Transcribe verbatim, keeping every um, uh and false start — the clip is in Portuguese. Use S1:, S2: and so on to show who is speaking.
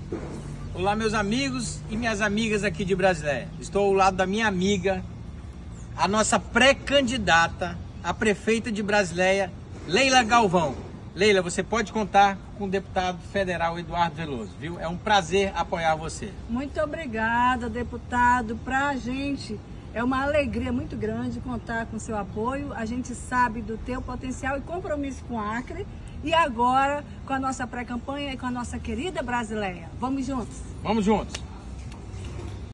S1: Olá, meus amigos e minhas amigas aqui de Brasileia. Estou ao lado da minha amiga, a nossa pré-candidata a prefeita de Brasileia, Leila Galvão. Leila, você pode contar com o deputado federal Eduardo Veloso, viu? É um prazer apoiar você.
S2: Muito obrigada, deputado. Para a gente é uma alegria muito grande contar com seu apoio. A gente sabe do teu potencial e compromisso com a Acre. E agora com a nossa pré-campanha e com a nossa querida Brasileia. Vamos juntos?
S1: Vamos juntos!